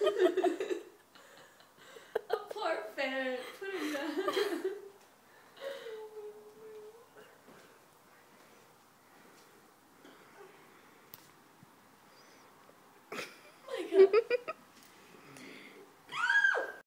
A poor ferret. Put him down. Oh my God.